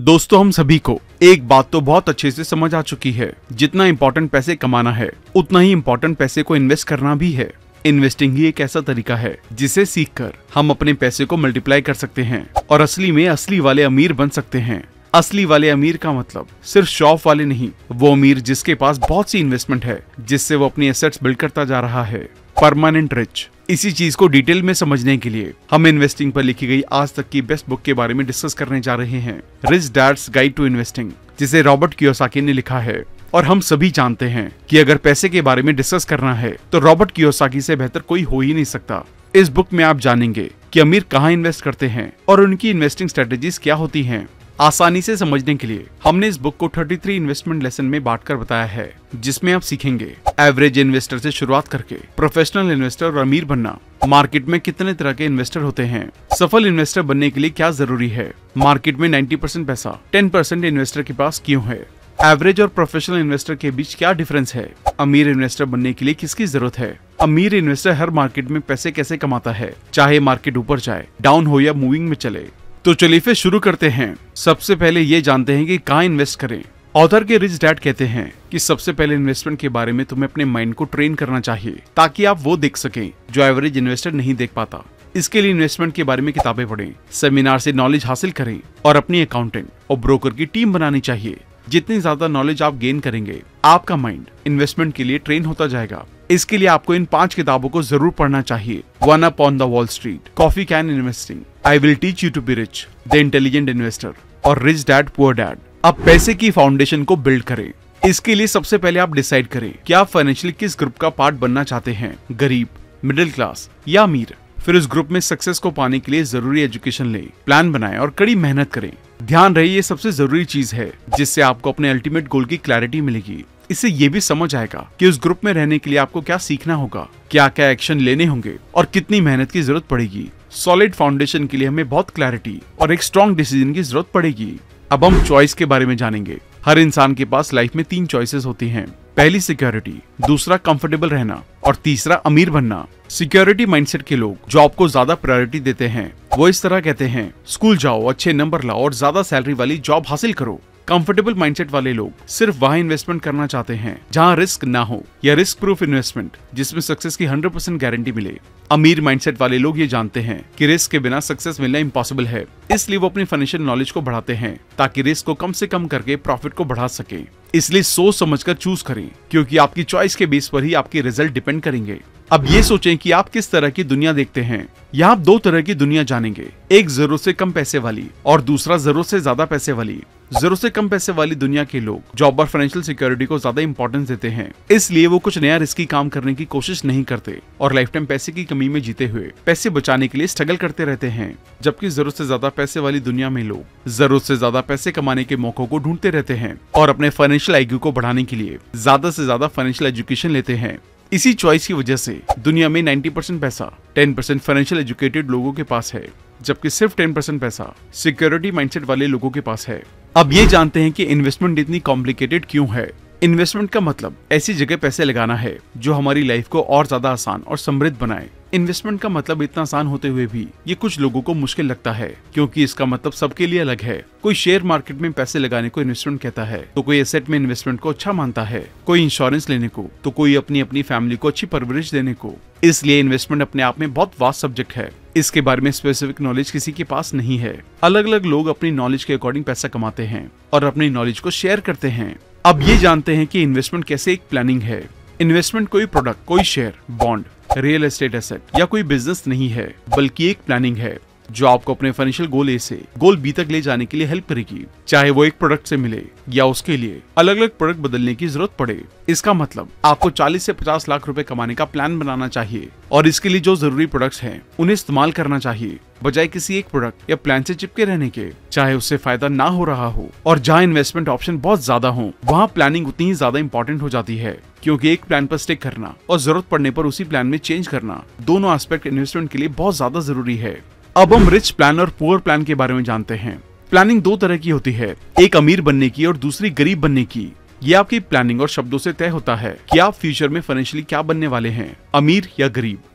दोस्तों, हम सभी को एक बात तो बहुत अच्छे से समझ आ चुकी है, जितना इम्पोर्टेंट पैसे कमाना है उतना ही इम्पोर्टेंट पैसे को इन्वेस्ट करना भी है। इन्वेस्टिंग ही एक ऐसा तरीका है जिसे सीखकर हम अपने पैसे को मल्टीप्लाई कर सकते हैं और असली में असली वाले अमीर बन सकते हैं। असली वाले अमीर का मतलब सिर्फ शो ऑफ वाले नहीं, वो अमीर जिसके पास बहुत सी इन्वेस्टमेंट है जिससे वो अपनी एसेट्स बिल्ड करता जा रहा है। Permanent rich. इसी चीज को डिटेल में समझने के लिए हम इन्वेस्टिंग पर लिखी गई आज तक की बेस्ट बुक के बारे में डिस्कस करने जा रहे हैं, rich dads guide to investing, जिसे रॉबर्ट कियोसाकी ने लिखा है। और हम सभी जानते हैं कि अगर पैसे के बारे में डिस्कस करना है तो रॉबर्ट कियोसाकी से बेहतर कोई हो ही नहीं सकता। इस बुक में आप जानेंगे कि अमीर कहाँ इन्वेस्ट करते हैं और उनकी इन्वेस्टिंग स्ट्रेटेजीज क्या होती हैं। आसानी से समझने के लिए हमने इस बुक को 33 इन्वेस्टमेंट लेसन में बांटकर बताया है, जिसमें आप सीखेंगे एवरेज इन्वेस्टर से शुरुआत करके प्रोफेशनल इन्वेस्टर और अमीर बनना, मार्केट में कितने तरह के इन्वेस्टर होते हैं, सफल इन्वेस्टर बनने के लिए क्या जरूरी है, मार्केट में 90% पैसा 10% इन्वेस्टर के पास क्यों है, एवरेज और प्रोफेशनल इन्वेस्टर के बीच क्या डिफरेंस है, अमीर इन्वेस्टर बनने के लिए किसकी जरूरत है, अमीर इन्वेस्टर हर मार्केट में पैसे कैसे कमाता है, चाहे मार्केट ऊपर जाए, डाउन हो या मूविंग में चले। तो चलिए फिर शुरू करते हैं। सबसे पहले ये जानते हैं कि कहाँ इन्वेस्ट करें। ऑथर के रिच डैड कहते हैं कि सबसे पहले इन्वेस्टमेंट के बारे में तुम्हें अपने माइंड को ट्रेन करना चाहिए ताकि आप वो देख सकें जो एवरेज इन्वेस्टर नहीं देख पाता। इसके लिए इन्वेस्टमेंट के बारे में किताबें पढ़ें, सेमिनार से नॉलेज हासिल करें और अपनी अकाउंटेंट और ब्रोकर की टीम बनानी चाहिए। जितनी ज्यादा नॉलेज आप गेन करेंगे, आपका माइंड इन्वेस्टमेंट के लिए ट्रेन होता जाएगा। इसके लिए आपको इन 5 किताबों को जरूर पढ़ना चाहिए। One up on the wall street, coffee can investing, I will teach you to be rich, the intelligent investor और रिच डैड पुअर डैड। अब पैसे की फाउंडेशन को बिल्ड करें। इसके लिए सबसे पहले आप डिसाइड करें कि आप फाइनेंशियली किस ग्रुप का पार्ट बनना चाहते हैं, गरीब, मिडिल क्लास या अमीर। फिर उस ग्रुप में सक्सेस को पाने के लिए जरूरी एजुकेशन लें, प्लान बनाएं और कड़ी मेहनत करें। ध्यान रहे, ये सबसे जरूरी चीज है जिससे आपको अपने अल्टीमेट गोल की क्लैरिटी मिलेगी। इससे ये भी समझ आएगा कि उस ग्रुप में रहने के लिए आपको क्या सीखना होगा, क्या क्या एक्शन लेने होंगे और कितनी मेहनत की जरूरत पड़ेगी। सॉलिड फाउंडेशन के लिए हमें बहुत क्लैरिटी और एक स्ट्रॉन्ग डिसीजन की जरूरत पड़ेगी। अब हम चॉइस के बारे में जानेंगे। हर इंसान के पास लाइफ में 3 चॉइसेस होती हैं। पहली सिक्योरिटी, दूसरा कंफर्टेबल रहना और तीसरा अमीर बनना। सिक्योरिटी माइंडसेट के लोग जॉब को ज्यादा प्रायोरिटी देते हैं। वो इस तरह कहते हैं, स्कूल जाओ, अच्छे नंबर लाओ और ज्यादा सैलरी वाली जॉब हासिल करो। कंफर्टेबल माइंडसेट वाले लोग सिर्फ वहां इन्वेस्टमेंट करना चाहते हैं जहां रिस्क ना हो या रिस्क प्रूफ इन्वेस्टमेंट जिसमें सक्सेस की 100% गारंटी मिले। अमीर माइंडसेट वाले लोग ये जानते हैं कि रिस्क के बिना सक्सेस मिलना इम्पॉसिबल है, इसलिए वो अपनी फाइनेंशियल नॉलेज को बढ़ाते हैं ताकि रिस्क को कम से कम करके प्रॉफिट को बढ़ा सके। इसलिए सोच समझकर चूज करें, क्योंकि आपकी चॉइस के बेस पर ही आपके रिजल्ट डिपेंड करेंगे। अब ये सोचें कि आप किस तरह की दुनिया देखते हैं। यहाँ आप 2 तरह की दुनिया जानेंगे, एक जरूरत से कम पैसे वाली और दूसरा जरूरत से ज्यादा पैसे वाली। जरूरत से कम पैसे वाली दुनिया के लोग जॉब और फाइनेंशियल सिक्योरिटी को ज्यादा इंपॉर्टेंस देते हैं, इसलिए वो कुछ नया रिस्की काम करने की कोशिश नहीं करते और लाइफ टाइम पैसे की कमी में जीते हुए पैसे बचाने के लिए स्ट्रगल करते रहते हैं। जबकि जरूरत से ज्यादा पैसे वाली दुनिया में लोग जरूरत से ज्यादा पैसे कमाने के मौकों को ढूंढते रहते हैं और अपने फाइनेंशियल आईक्यू को बढ़ाने के लिए ज्यादा से ज्यादा फाइनेंशियल एजुकेशन लेते हैं। इसी चॉइस की वजह से दुनिया में 90% पैसा 10% फाइनेंशियल एजुकेटेड लोगों के पास है, जबकि सिर्फ 10% पैसा सिक्योरिटी माइंडसेट वाले लोगों के पास है। अब ये जानते हैं कि इन्वेस्टमेंट इतनी कॉम्प्लिकेटेड क्यों है। इन्वेस्टमेंट का मतलब ऐसी जगह पैसे लगाना है जो हमारी लाइफ को और ज्यादा आसान और समृद्ध बनाए। इन्वेस्टमेंट का मतलब इतना आसान होते हुए भी ये कुछ लोगों को मुश्किल लगता है, क्योंकि इसका मतलब सबके लिए अलग है। कोई शेयर मार्केट में पैसे लगाने को इन्वेस्टमेंट कहता है, तो कोई एसेट में इन्वेस्टमेंट को अच्छा मानता है, कोई इंश्योरेंस लेने को, तो कोई अपनी फैमिली को अच्छी परवरिश देने को। इसलिए इन्वेस्टमेंट अपने आप में बहुत वास्ट सब्जेक्ट है। इसके बारे में स्पेसिफिक नॉलेज किसी के पास नहीं है। अलग अलग लोग अपनी नॉलेज के अकॉर्डिंग पैसा कमाते हैं और अपनी नॉलेज को शेयर करते हैं। अब ये जानते हैं कि इन्वेस्टमेंट कैसे एक प्लानिंग है। इन्वेस्टमेंट कोई प्रोडक्ट, कोई share, bond, real estate asset या कोई बिजनेस नहीं है, बल्कि एक प्लानिंग है जो आपको अपने फाइनेंशियल गोल ए से गोल बी तक ले जाने के लिए हेल्प करेगी, चाहे वो एक प्रोडक्ट से मिले या उसके लिए अलग अलग प्रोडक्ट बदलने की जरूरत पड़े। इसका मतलब आपको 40 से 50 लाख रुपए कमाने का प्लान बनाना चाहिए और इसके लिए जो जरूरी प्रोडक्ट्स हैं उन्हें इस्तेमाल करना चाहिए, बजाय किसी एक प्रोडक्ट या प्लान से चिपके रहने के, चाहे उससे फायदा ना हो रहा हो। और जहाँ इन्वेस्टमेंट ऑप्शन बहुत ज्यादा हो, वहाँ प्लानिंग उतनी ही ज्यादा इंपॉर्टेंट हो जाती है, क्योंकि एक प्लान पर स्टिक करना और जरूरत पड़ने पर उसी प्लान में चेंज करना, दोनों एस्पेक्ट इन्वेस्टमेंट के लिए बहुत ज्यादा जरूरी है। अब हम रिच प्लान और पुअर प्लान के बारे में जानते हैं। प्लानिंग 2 तरह की होती है, एक अमीर बनने की और दूसरी गरीब बनने की। ये आपकी प्लानिंग और शब्दों से तय होता है कि आप फ्यूचर में फाइनेंशियली क्या बनने वाले हैं, अमीर या गरीब।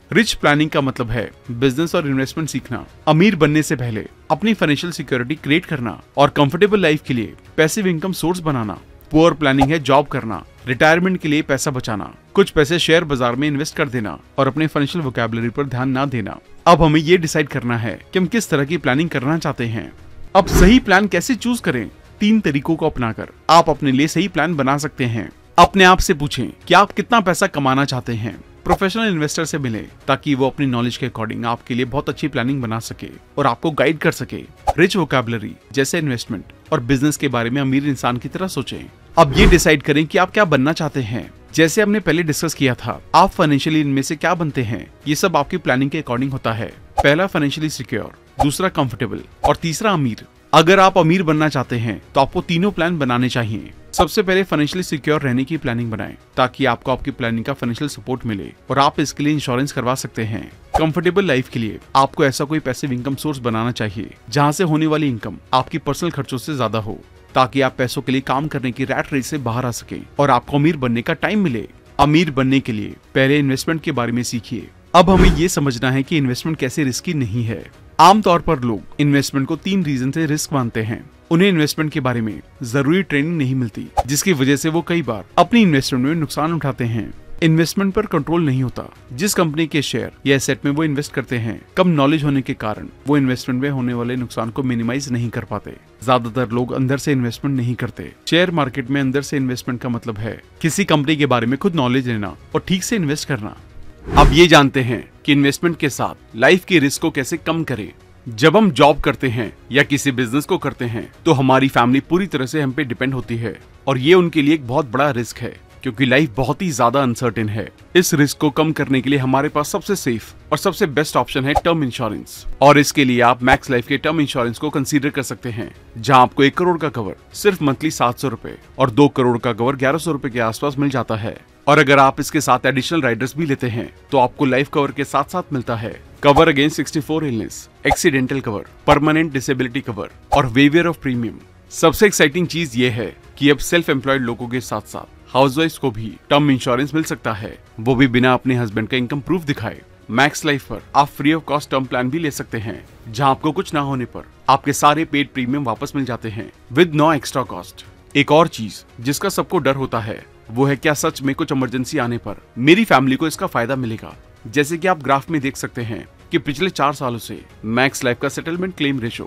रिच प्लानिंग का मतलब है बिजनेस और इन्वेस्टमेंट सीखना, अमीर बनने से पहले अपनी फाइनेंशियल सिक्योरिटी क्रिएट करना और कंफर्टेबल लाइफ के लिए पैसिव इनकम सोर्स बनाना। पुअर प्लानिंग है जॉब करना, रिटायरमेंट के लिए पैसा बचाना, कुछ पैसे शेयर बाजार में इन्वेस्ट कर देना और अपने फाइनेंशियल वोकैबुलरी पर ध्यान ना देना। अब हमें ये डिसाइड करना है कि हम किस तरह की प्लानिंग करना चाहते हैं। अब सही प्लान कैसे चूज करें? 3 तरीकों को अपनाकर आप अपने लिए सही प्लान बना सकते हैं। अपने आप से पूछें कि आप कितना पैसा कमाना चाहते हैं। प्रोफेशनल इन्वेस्टर से मिलें ताकि वो अपनी नॉलेज के अकॉर्डिंग आपके लिए बहुत अच्छी प्लानिंग बना सके और आपको गाइड कर सके। रिच वोकैबुलरी जैसे इन्वेस्टमेंट और बिजनेस के बारे में अमीर इंसान की तरह सोचें। अब ये डिसाइड करें कि आप क्या बनना चाहते हैं। जैसे हमने पहले डिस्कस किया था, आप फाइनेंशियली इनमें से क्या बनते हैं, ये सब आपकी प्लानिंग के अकॉर्डिंग होता है। पहला फाइनेंशियली सिक्योर, दूसरा कंफर्टेबल और तीसरा अमीर। अगर आप अमीर बनना चाहते हैं तो आपको तीनों प्लान बनाने चाहिए। सबसे पहले फाइनेंशियली सिक्योर रहने की प्लानिंग बनाएं ताकि आपको आपकी प्लानिंग का फाइनेंशियल सपोर्ट मिले और आप इसके लिए इंश्योरेंस करवा सकते हैं। कंफर्टेबल लाइफ के लिए आपको ऐसा कोई पैसिव इनकम सोर्स बनाना चाहिए जहां से होने वाली इनकम आपकी पर्सनल खर्चों से ज्यादा हो, ताकि आप पैसों के लिए काम करने की रैट रेस से बाहर आ सके और आपको अमीर बनने का टाइम मिले। अमीर बनने के लिए पहले इन्वेस्टमेंट के बारे में सीखिए। अब हमें ये समझना है कि इन्वेस्टमेंट कैसे रिस्की नहीं है। आमतौर पर लोग इन्वेस्टमेंट को 3 रीजन से रिस्क मानते हैं। उन्हें इन्वेस्टमेंट के बारे में जरूरी ट्रेनिंग नहीं मिलती, जिसकी वजह से वो कई बार अपनी इन्वेस्टमेंट में नुकसान उठाते हैं। इन्वेस्टमेंट पर कंट्रोल नहीं होता। जिस कंपनी के शेयर या एसेट में वो इन्वेस्ट करते हैं, कम नॉलेज होने के कारण वो इन्वेस्टमेंट में होने वाले नुकसान को मिनिमाइज नहीं कर पाते। ज्यादातर लोग अंदर से इन्वेस्टमेंट नहीं करते। शेयर मार्केट में अंदर से इन्वेस्टमेंट का मतलब है किसी कंपनी के बारे में खुद नॉलेज लेना और ठीक से इन्वेस्ट करना। अब ये जानते हैं कि इन्वेस्टमेंट के साथ लाइफ के रिस्क को कैसे कम करें। जब हम जॉब करते हैं या किसी बिजनेस को करते हैं तो हमारी फैमिली पूरी तरह से हम पे डिपेंड होती है और ये उनके लिए एक बहुत बड़ा रिस्क है, क्योंकि लाइफ बहुत ही ज्यादा अनसर्टेन है। इस रिस्क को कम करने के लिए हमारे पास सबसे सेफ और सबसे बेस्ट ऑप्शन है टर्म इंश्योरेंस, और इसके लिए आप मैक्स लाइफ के टर्म इंश्योरेंस को कंसीडर कर सकते हैं, जहां आपको 1 करोड़ का कवर सिर्फ मंथली 700 रुपए और 2 करोड़ का कवर 1100 रुपए के आसपास मिल जाता है। और अगर आप इसके साथ एडिशनल राइडर्स भी लेते हैं तो आपको लाइफ कवर के साथ साथ मिलता है cover against 64 illness, accidental cover, permanent disability cover और वेवियर ऑफ प्रीमियम। सबसे एक्साइटिंग चीज ये है कि अब सेल्फ एम्प्लॉयड लोगों के साथ साथ हाउसवाइफ को भी टर्म इंश्योरेंस मिल सकता है, वो भी बिना अपने हस्बैंड का इनकम प्रूफ दिखाए। मैक्स लाइफ पर आप free of cost term plan भी ले सकते हैं, जहां आपको कुछ ना होने पर आपके सारे पेड प्रीमियम वापस मिल जाते हैं विद नो एक्स्ट्रा कॉस्ट। एक और चीज जिसका सबको डर होता है वो है क्या सच में कुछ इमरजेंसी आने पर मेरी फैमिली को इसका फायदा मिलेगा। जैसे कि आप ग्राफ में देख सकते हैं कि पिछले 4 सालों से मैक्स लाइफ का सेटलमेंट क्लेम रेशो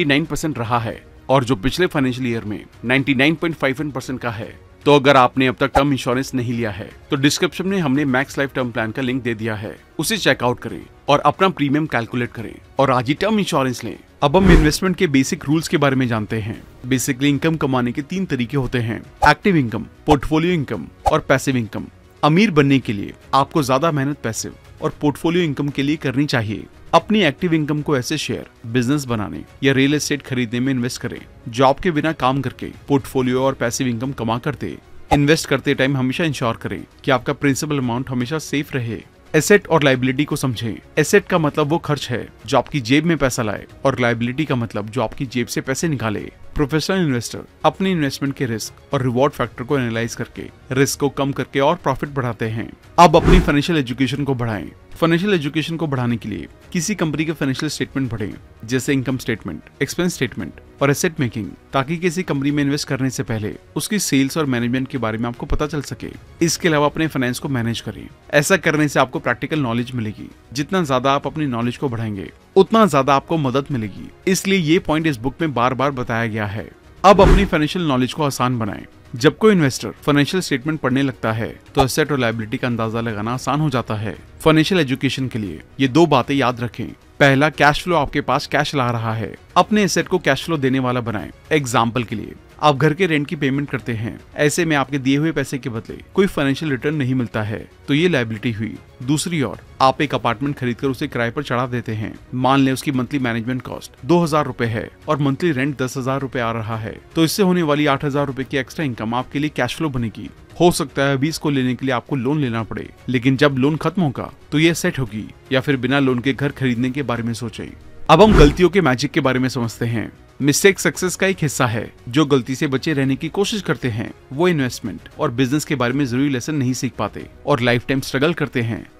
99% रहा है और जो पिछले फाइनेंशियल ईयर में 99.51% का है। तो अगर आपने अब तक टर्म इंश्योरेंस नहीं लिया है तो डिस्क्रिप्शन में हमने मैक्स लाइफ टर्म प्लान का लिंक दे दिया है, उसे चेकआउट करें और अपना प्रीमियम कैलकुलेट करें और आज ही टर्म इंश्योरेंस लें। अब हम इन्वेस्टमेंट के बेसिक रूल्स के बारे में जानते हैं। बेसिकली इनकम कमाने के 3 तरीके होते हैं, एक्टिव इनकम, पोर्टफोलियो इनकम और पैसिव इनकम। अमीर बनने के लिए आपको ज्यादा मेहनत पैसिव और पोर्टफोलियो इनकम के लिए करनी चाहिए। अपनी एक्टिव इनकम को ऐसे शेयर, बिजनेस बनाने या रियल एस्टेट खरीदने में इन्वेस्ट करें। जॉब के बिना काम करके पोर्टफोलियो और पैसिव इनकम कमा करते इन्वेस्ट करते टाइम हमेशा इंश्योर करें कि आपका प्रिंसिपल अमाउंट हमेशा सेफ रहे। एसेट और लाइबिलिटी को समझें। एसेट का मतलब वो खर्च है जो आपकी जेब में पैसा लाए और लाइबिलिटी का मतलब जो आपकी जेब से पैसे निकाले। प्रोफेशनल इन्वेस्टर अपने इन्वेस्टमेंट के रिस्क और रिवॉर्ड फैक्टर को एनालाइज करके रिस्क को कम करके और प्रॉफिट बढ़ाते हैं। अब अपनी फाइनेंशियल एजुकेशन को बढ़ाएं। फाइनेंशियल एजुकेशन को बढ़ाने के लिए किसी कंपनी के फाइनेंशियल स्टेटमेंट पढ़ें, जैसे इनकम स्टेटमेंट, एक्सपेंस स्टेटमेंट और एसेट मेकिंग, ताकि किसी कंपनी में इन्वेस्ट करने से पहले उसकी सेल्स और मैनेजमेंट के बारे में आपको पता चल सके। इसके अलावा अपने फाइनेंस को मैनेज करें। ऐसा करने से आपको प्रैक्टिकल नॉलेज मिलेगी। जितना ज्यादा आप अपनी नॉलेज को बढ़ाएंगे उतना ज्यादा आपको मदद मिलेगी। इसलिए ये पॉइंट इस बुक में बार बार बताया गया है। अब अपनी फाइनेंशियल नॉलेज को आसान बनाएं। जब कोई इन्वेस्टर फाइनेंशियल स्टेटमेंट पढ़ने लगता है तो एसेट और लायबिलिटी का अंदाजा लगाना आसान हो जाता है। फाइनेंशियल एजुकेशन के लिए ये 2 बातें याद रखें। पहला, कैश फ्लो आपके पास कैश ला रहा है। अपने एसेट को कैश फ्लो देने वाला बनाएं। एग्जाम्पल के लिए आप घर के रेंट की पेमेंट करते हैं, ऐसे में आपके दिए हुए पैसे के बदले कोई फाइनेंशियल रिटर्न नहीं मिलता है, तो ये लायबिलिटी हुई। दूसरी ओर आप एक अपार्टमेंट खरीदकर उसे किराए पर चढ़ा देते हैं। मान लें उसकी मंथली मैनेजमेंट कॉस्ट 2000 रुपए है और मंथली रेंट 10,000 रुपए आ रहा है, तो इससे होने वाली 8,000 रुपए की एक्स्ट्रा इनकम आपके लिए कैश फ्लो बनेगी। हो सकता है अभी इसको लेने के लिए आपको लोन लेना पड़े, लेकिन जब लोन खत्म होगा तो ये सेट होगी, या फिर बिना लोन के घर खरीदने के बारे में सोचें। अब हम गलतियों के मैजिक के बारे में समझते हैं। मिस्टेक सक्सेस का एक हिस्सा है। जो गलती से बचे रहने की कोशिश करते हैं वो इन्वेस्टमेंट और बिजनेस के बारे में जरूरी लेसन नहीं सीख पाते और लाइफ टाइम स्ट्रगल करते हैं।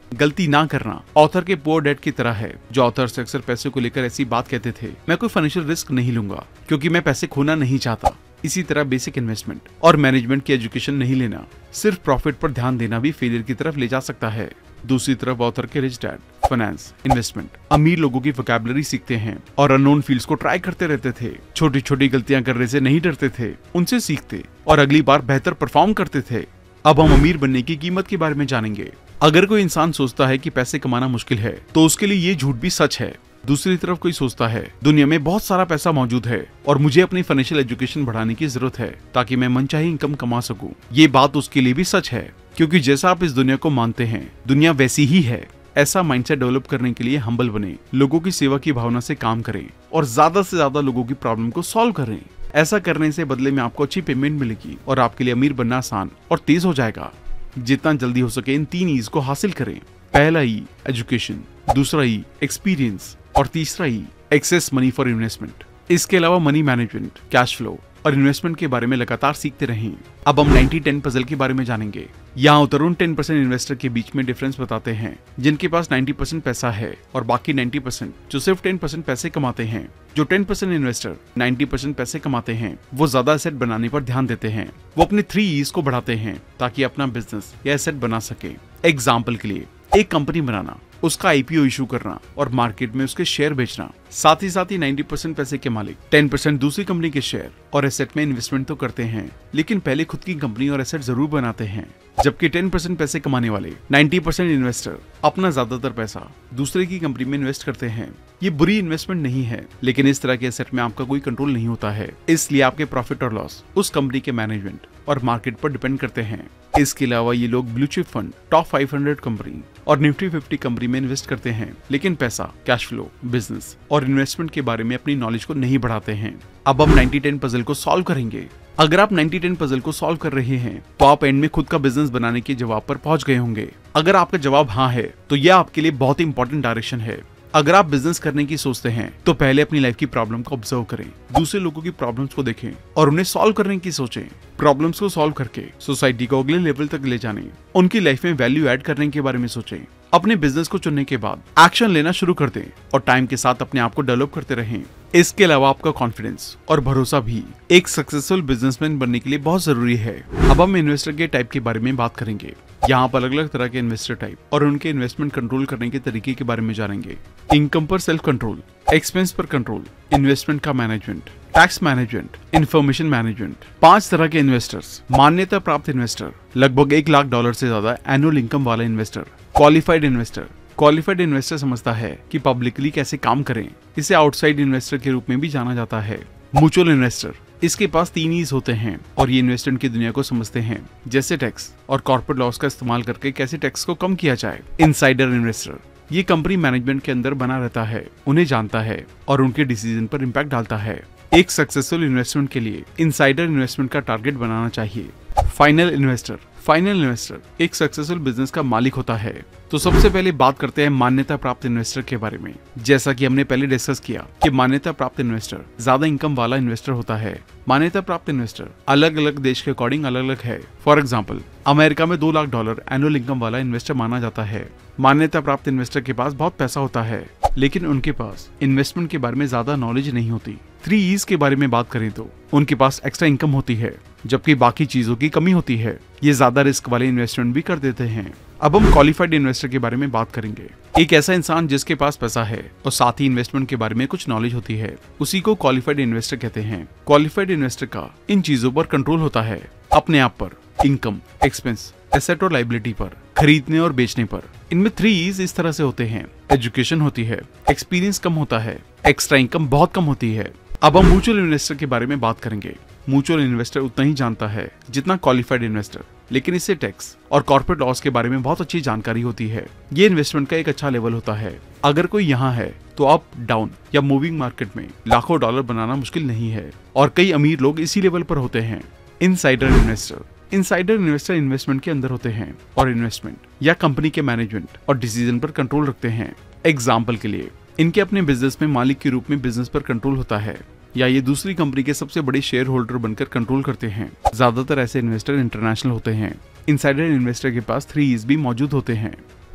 गलती ना करना ऑथर के पुअर डैड की तरह है। जो ऑथर्स अक्सर पैसे को लेकर ऐसी बात कहते थे, मैं कोई फाइनेंशियल रिस्क नहीं लूंगा क्योंकि मैं पैसे खोना नहीं चाहता। इसी तरह बेसिक इन्वेस्टमेंट और मैनेजमेंट की एजुकेशन नहीं लेना, सिर्फ प्रॉफिट पर ध्यान देना भी फेलियर की तरफ ले जा सकता है। दूसरी तरफ ऑथर के रिच डैड फाइनेंस, इन्वेस्टमेंट, अमीर लोगों की वोकैबुलरी सीखते हैं और अननोन फील्ड्स को ट्राई करते रहते थे। छोटी छोटी गलतियां करने से नहीं डरते थे, उनसे सीखते और अगली बार बेहतर परफॉर्म करते थे। अब हम अमीर बनने की कीमत के बारे में जानेंगे। अगर कोई इंसान सोचता है कि पैसे कमाना मुश्किल है, तो उसके लिए ये झूठ भी सच है। दूसरी तरफ कोई सोचता है दुनिया में बहुत सारा पैसा मौजूद है और मुझे अपनी फाइनेंशियल एजुकेशन बढ़ाने की जरूरत है ताकि मैं मनचाही इनकम कमा सकूं, ये बात उसके लिए भी सच है। क्योंकि जैसा आप इस दुनिया को मानते हैं, दुनिया वैसी ही है। ऐसा माइंडसेट डेवलप करने के लिए हम्बल बने, लोगों की सेवा की भावना से काम करें और ज्यादा से ज्यादा लोगों की प्रॉब्लम को सॉल्व करें। ऐसा करने से बदले में आपको अच्छी पेमेंट मिलेगी और आपके लिए अमीर बनना आसान और तेज हो जाएगा। जितना जल्दी हो सके इन 3 ईज को हासिल करें। पहला ई एजुकेशन, दूसरा ई एक्सपीरियंस और तीसरा E excess money for investment. इसके अलावा मनी मैनेजमेंट, कैश फ्लो और इन्वेस्टमेंट के बारे में लगातार सीखते रहें। अब हम 90-10 पजल के बारे में जानेंगे। यहाँ उतरुण 10% इन्वेस्टर के बीच में डिफरेंस बताते हैं, जिनके पास 90% पैसा है और बाकी 90% जो सिर्फ 10% पैसे कमाते हैं। जो 10% इन्वेस्टर 90% पैसे कमाते हैं, वो ज्यादा एसेट बनाने पर ध्यान देते हैं। वो अपने 3 E's को बढ़ाते हैं ताकि अपना बिजनेस या एसेट बना सके। एग्जाम्पल के लिए, एक कंपनी बनाना, उसका IPO इशू करना और मार्केट में उसके शेयर बेचना। साथ ही 90% पैसे के मालिक 10% दूसरी कंपनी के शेयर और एसेट में इन्वेस्टमेंट तो करते हैं, लेकिन पहले खुद की कंपनी और एसेट जरूर बनाते हैं। जबकि 10% पैसे कमाने वाले 90% इन्वेस्टर अपना ज्यादातर पैसा दूसरे की कंपनी में इन्वेस्ट करते हैं। ये बुरी इन्वेस्टमेंट नहीं है, लेकिन इस तरह के एसेट में आपका कोई कंट्रोल नहीं होता है, इसलिए आपके प्रॉफिट और लॉस उस कंपनी के मैनेजमेंट और मार्केट पर डिपेंड करते हैं। इसके अलावा ये लोग blue chip fund, top 500 company और निफ्टी 50 कंपनी में इन्वेस्ट करते हैं, लेकिन पैसा, कैश फ्लो, बिजनेस और इन्वेस्टमेंट के बारे में अपनी नॉलेज को नहीं बढ़ाते हैं। अब हम 90-10 पजल को सॉल्व करेंगे। अगर आप 90-10 पजल को सॉल्व कर रहे हैं, तो आप एंड में खुद का बिजनेस बनाने के जवाब पर पहुंच गए होंगे। अगर आपका जवाब हाँ है, तो यह आपके लिए बहुत ही इंपॉर्टेंट डायरेक्शन है। अगर आप बिजनेस करने की सोचते हैं, तो पहले अपनी लाइफ की प्रॉब्लम को ऑब्जर्व करें, दूसरे लोगों की प्रॉब्लम्स को देखें और उन्हें सॉल्व करने की सोचें। प्रॉब्लम्स को सॉल्व करके सोसाइटी को अगले लेवल तक ले जाने, उनकी लाइफ में वैल्यू ऐड करने के बारे में सोचें। अपने बिजनेस को चुनने के बाद एक्शन लेना शुरू कर दें और टाइम के साथ अपने आप को डेवलप करते रहें। इसके अलावा आपका कॉन्फिडेंस और भरोसा भी एक सक्सेसफुल बिजनेसमैन बनने के लिए बहुत जरूरी है। अब हम इन्वेस्टर के टाइप के बारे में बात करेंगे। यहाँ पर अलग अलग तरह के इन्वेस्टर टाइप और उनके इन्वेस्टमेंट कंट्रोल करने के तरीके के बारे में जानेंगे। इनकम पर सेल्फ कंट्रोल, एक्सपेंस पर कंट्रोल, इन्वेस्टमेंट का management, tax management, information management. 5 तरह के इन्वेस्टर्स। मान्यता प्राप्त इन्वेस्टर, लगभग $1 लाख से ज्यादा एनुअल इनकम वाला investor. Qualified investor, qualified investor समझता है कि पब्लिकली कैसे काम करें। इसे आउटसाइड इन्वेस्टर के रूप में भी जाना जाता है। म्यूचुअल इन्वेस्टर, इसके पास 3 E's होते हैं और ये इन्वेस्टमेंट की दुनिया को समझते हैं, जैसे टैक्स और कॉर्पोरेट लॉस का इस्तेमाल करके कैसे टैक्स को कम किया जाए। इनसाइडर इन्वेस्टर, ये कंपनी मैनेजमेंट के अंदर बना रहता है, उन्हें जानता है और उनके डिसीजन पर इम्पैक्ट डालता है। एक सक्सेसफुल इन्वेस्टमेंट के लिए इनसाइडर इन्वेस्टमेंट का टारगेट बनाना चाहिए। फाइनल इन्वेस्टर, फाइनल इन्वेस्टर एक सक्सेसफुल बिजनेस का मालिक होता है। तो सबसे पहले बात करते हैं मान्यता प्राप्त इन्वेस्टर के बारे में। जैसा कि हमने पहले डिस्कस किया कि मान्यता प्राप्त इन्वेस्टर ज्यादा इनकम वाला इन्वेस्टर होता है। मान्यता प्राप्त इन्वेस्टर अलग अलग देश के अकॉर्डिंग अलग अलग है। फॉर एग्जाम्पल, अमेरिका में $2 लाख एनुअल इनकम वाला इन्वेस्टर माना जाता है। मान्यता प्राप्त इन्वेस्टर के पास बहुत पैसा होता है, लेकिन उनके पास इन्वेस्टमेंट के बारे में ज्यादा नॉलेज नहीं होती। 3 E's के बारे में बात करें तो उनके पास एक्स्ट्रा इनकम होती है, जबकि बाकी चीजों की कमी होती है। ये ज्यादा रिस्क वाले इन्वेस्टमेंट भी कर देते हैं। अब हम क्वालिफाइड इन्वेस्टर के बारे में बात करेंगे। एक ऐसा इंसान जिसके पास पैसा है और साथ ही इन्वेस्टमेंट के बारे में कुछ नॉलेज होती है, उसी को क्वालिफाइड इन्वेस्टर कहते हैं। क्वालिफाइड इन्वेस्टर का इन चीजों पर कंट्रोल होता है, अपने आप पर, इनकम, एक्सपेंस, एसेट और लाइबिलिटी पर, खरीदने और बेचने पर। इनमें 3 E's इस तरह से होते हैं। एजुकेशन होती है, एक्सपीरियंस कम होता है, एक्स्ट्रा इनकम बहुत कम होती है। अब हम म्यूचुअल इन्वेस्टर के बारे में बात करेंगे। म्यूचुअल इन्वेस्टर उतना ही जानता है जितना क्वालिफाइड इन्वेस्टर, लेकिन इससे टैक्स और कॉर्पोरेट लॉस के बारे में बहुत अच्छी जानकारी होती है। ये इन्वेस्टमेंट का एक अच्छा लेवल होता है। अगर कोई यहाँ है तो अप, डाउन या मूविंग मार्केट में लाखों डॉलर बनाना मुश्किल नहीं है और कई अमीर लोग इसी लेवल पर होते हैं। Insider investor, insider investor investment के अंदर होते हैं और इन्वेस्टमेंट या कंपनी के मैनेजमेंट और डिसीजन पर कंट्रोल रखते हैं। एग्जाम्पल के लिए, इनके अपने बिजनेस में मालिक के रूप में बिजनेस पर कंट्रोल होता है, या ये दूसरी कंपनी के सबसे बड़े शेयर होल्डर बनकर कंट्रोल करते हैं। ज्यादातर ऐसे इन्वेस्टर इंटरनेशनल होते हैं। इनसाइडर इन्वेस्टर के पास 3 E's भी मौजूद होते हैं।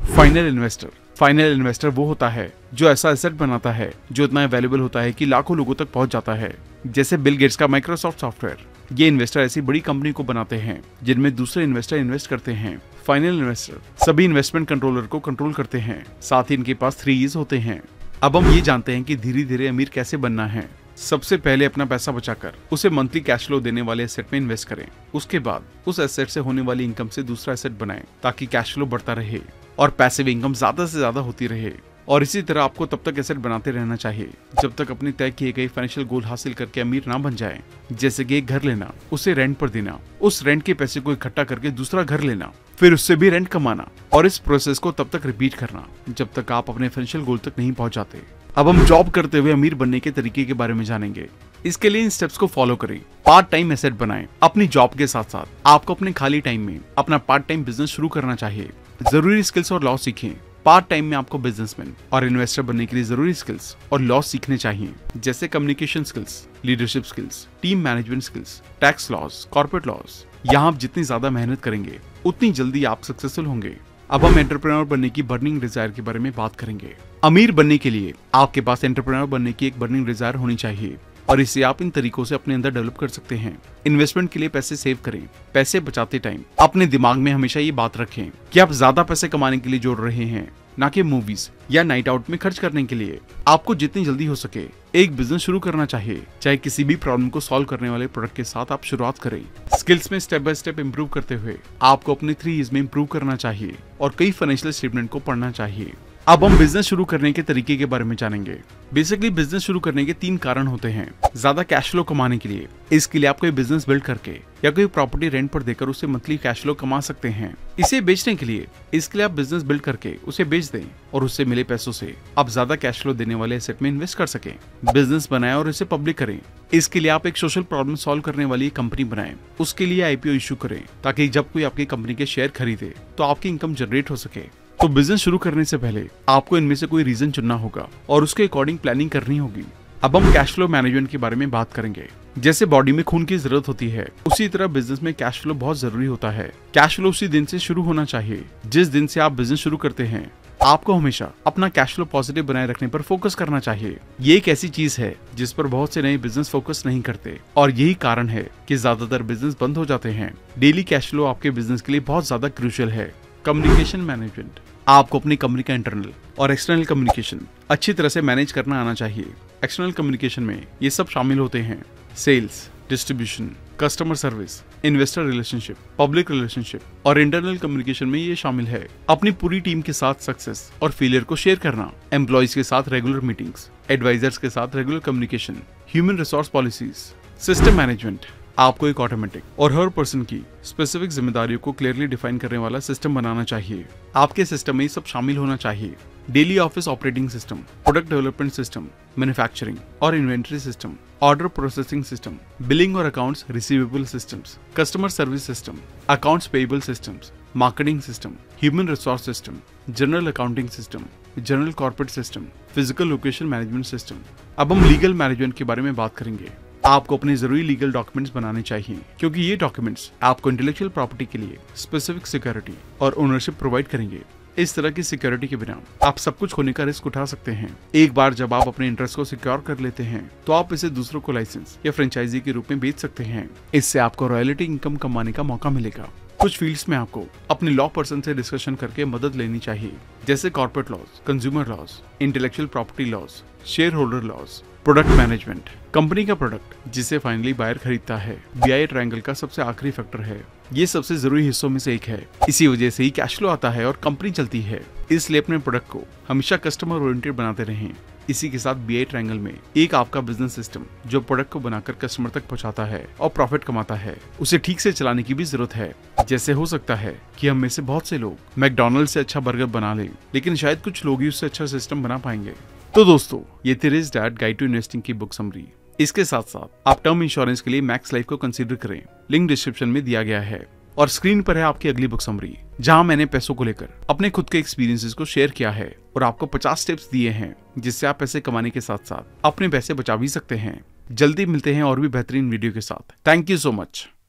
फाइनल इन्वेस्टर वो होता है जो ऐसा एसेट बनाता है जो इतना अवेलेबल होता है कि लाखों लोगों तक पहुंच जाता है, जैसे बिल गेट्स का माइक्रोसॉफ्ट सॉफ्टवेयर। ये इन्वेस्टर ऐसी बड़ी कंपनी को बनाते हैं जिनमें दूसरे इन्वेस्टर इन्वेस्ट करते हैं। फाइनल इन्वेस्टर सभी इन्वेस्टमेंट कंट्रोलर को कंट्रोल करते हैं, साथ ही इनके पास 3 E's होते हैं। अब हम ये जानते हैं कि धीरे धीरे अमीर कैसे बनना है। सबसे पहले अपना पैसा बचाकर उसे मंथली कैश फ्लो देने वाले एसेट में इन्वेस्ट करें। उसके बाद उस एसेट से होने वाली इनकम से दूसरा एसेट बनाएं ताकि कैश फ्लो बढ़ता रहे और पैसिव इनकम ज्यादा से ज्यादा होती रहे। और इसी तरह आपको तब तक एसेट बनाते रहना चाहिए जब तक अपने तय किए गए फाइनेंशियल गोल हासिल करके अमीर ना बन जाए। जैसे कि एक घर लेना, उसे रेंट पर देना, उस रेंट के पैसे को इकट्ठा करके दूसरा घर लेना, फिर उससे भी रेंट कमाना, और इस प्रोसेस को तब तक रिपीट करना जब तक आप अपने फाइनेंशियल गोल तक नहीं पहुंच जाते। अब हम जॉब करते हुए अमीर बनने के तरीके के बारे में जानेंगे। इसके लिए इन स्टेप्स को फॉलो करें। पार्ट टाइम एसेट बनाएं। अपनी जॉब के साथ साथ आपको अपने खाली टाइम में अपना पार्ट टाइम बिजनेस शुरू करना चाहिए। जरूरी स्किल्स और लॉ सीखें। पार्ट टाइम में आपको बिजनेसमैन और इन्वेस्टर बनने के लिए जरूरी स्किल्स और लॉ सीखने चाहिए, जैसे communication skills, leadership skills, team management skills, tax laws, corporate laws. यहाँ आप जितनी ज्यादा मेहनत करेंगे उतनी जल्दी आप सक्सेसफुल होंगे। अब हम एंटरप्रेन्योर बनने की बर्निंग डिजायर के बारे में बात करेंगे। अमीर बनने के लिए आपके पास एंटरप्रेन्योर बनने की एक बर्निंग डिजायर होनी चाहिए और इसे आप इन तरीकों से अपने अंदर डेवलप कर सकते हैं। इन्वेस्टमेंट के लिए पैसे सेव करें। पैसे बचाते टाइम अपने दिमाग में हमेशा ये बात रखें कि आप ज्यादा पैसे कमाने के लिए जोड़ रहे हैं, ना कि मूवीज या नाइट आउट में खर्च करने के लिए। आपको जितनी जल्दी हो सके एक बिजनेस शुरू करना चाहिए। चाहे किसी भी प्रॉब्लम को सॉल्व करने वाले प्रोडक्ट के साथ आप शुरुआत करें। स्किल्स में स्टेप बाय स्टेप इंप्रूव करते हुए आपको अपने 3 E's में इंप्रूव करना चाहिए और कई फाइनेंशियल स्टेटमेंट को पढ़ना चाहिए। अब हम बिजनेस शुरू करने के तरीके के बारे में जानेंगे। बेसिकली बिजनेस शुरू करने के 3 कारण होते हैं। ज्यादा कैश फ्लो कमाने के लिए, इसके लिए आप कोई बिजनेस बिल्ड करके या कोई प्रॉपर्टी रेंट पर देकर उसे मंथली कैश फ्लो कमा सकते हैं। इसे बेचने के लिए, इसके लिए आप बिजनेस बिल्ड करके उसे बेच दें और उससे मिले पैसों से आप ज्यादा कैश फ्लो देने वाले एसेट में इन्वेस्ट कर सकें। बिजनेस बनाएं और इसे पब्लिक करें। इसके लिए आप एक सोशल प्रॉब्लम सॉल्व करने वाली कंपनी बनाएं। उसके लिए IPO इशू करें ताकि जब कोई आपकी कंपनी के शेयर खरीदे तो आपकी इनकम जनरेट हो सके। तो बिजनेस शुरू करने से पहले आपको इनमें से कोई रीजन चुनना होगा और उसके अकॉर्डिंग प्लानिंग करनी होगी। अब हम कैश फ्लो मैनेजमेंट के बारे में बात करेंगे। जैसे बॉडी में खून की जरूरत होती है, उसी तरह बिजनेस में कैश फ्लो बहुत जरूरी होता है। कैश फ्लो उसी दिन से शुरू होना चाहिए जिस दिन से आप बिजनेस शुरू करते हैं। आपको हमेशा अपना कैश फ्लो पॉजिटिव बनाए रखने पर फोकस करना चाहिए। ये एक ऐसी चीज है जिस पर बहुत से नए बिजनेस फोकस नहीं करते और यही कारण है कि ज्यादातर बिजनेस बंद हो जाते हैं। डेली कैश फ्लो आपके बिजनेस के लिए बहुत ज्यादा क्रूशियल है। Communication management. आपको अपनी कंपनी का इंटरनल और एक्सटर्नल कम्युनिकेशन अच्छी तरह से मैनेज करना आना चाहिए। एक्सटर्नल कम्युनिकेशन में ये सब शामिल होते हैं: sales, distribution, customer service, investor relationship, public relationship. और इंटरनल कम्युनिकेशन में ये शामिल है अपनी पूरी टीम के साथ सक्सेस और फेलियर को शेयर करना, एम्प्लॉइज के साथ रेगुलर मीटिंग्स, एडवाइजर्स के साथ regular communication, human resource policies. System management. आपको एक ऑटोमेटिक और हर पर्सन की स्पेसिफिक जिम्मेदारियों को क्लियरली डिफाइन करने वाला सिस्टम बनाना चाहिए। आपके सिस्टम में सब शामिल होना चाहिए: daily office operating system, product development system, manufacturing और inventory system, order processing system, billing और accounts receivable systems, customer service system, accounts payable systems, marketing system, human resource system, general accounting system, general corporate system, physical location management system. अब हम legal management के बारे में बात करेंगे। आपको अपने जरूरी लीगल डॉक्यूमेंट्स बनाने चाहिए क्योंकि ये डॉक्यूमेंट्स आपको इंटेलेक्चुअल प्रॉपर्टी के लिए स्पेसिफिक सिक्योरिटी और ओनरशिप प्रोवाइड करेंगे। इस तरह की सिक्योरिटी के बिना आप सब कुछ खोने का रिस्क उठा सकते हैं। एक बार जब आप अपने इंटरेस्ट को सिक्योर कर लेते हैं तो आप इसे दूसरों को लाइसेंस या फ्रेंचाइजी के रूप में बेच सकते हैं। इससे आपको रॉयल्टी इनकम कमाने का मौका मिलेगा। कुछ फील्ड्स में आपको अपने लॉ पर्सन से डिस्कशन करके मदद लेनी चाहिए, जैसे corporate laws, consumer laws, intellectual property laws, share holder laws, product management. Company का प्रोडक्ट जिसे फाइनली बायर खरीदता है BI ट्रायंगल का सबसे आखिरी फैक्टर है। ये सबसे जरूरी हिस्सों में से एक है। इसी वजह से ही कैश फ्लो आता है और कंपनी चलती है। इसलिए अपने प्रोडक्ट को हमेशा कस्टमर ओरिएंटेड बनाते रहें। इसी के साथ BI ट्रायंगल में एक आपका बिजनेस सिस्टम जो प्रोडक्ट को बनाकर कस्टमर तक पहुंचाता है और प्रॉफिट कमाता है, उसे ठीक से चलाने की भी जरूरत है। जैसे हो सकता है कि हम में से बहुत से लोग मैकडॉनल्ड से अच्छा बर्गर बना लें, लेकिन शायद कुछ लोग ही उससे अच्छा सिस्टम बना पाएंगे। तो दोस्तों, ये थी rich dad guide to investing की बुक समरी। इसके साथ साथ आप टर्म इंश्योरेंस के लिए मैक्स लाइफ को कंसीडर करें। लिंक डिस्क्रिप्शन में दिया गया है और स्क्रीन पर है आपकी अगली बुक समरी, जहां मैंने पैसों को लेकर अपने खुद के एक्सपीरियंसेस को शेयर किया है और आपको 50 स्टेप्स दिए हैं जिससे आप पैसे कमाने के साथ साथ अपने पैसे बचा भी सकते हैं। जल्दी मिलते हैं और भी बेहतरीन वीडियो के साथ। Thank you so much.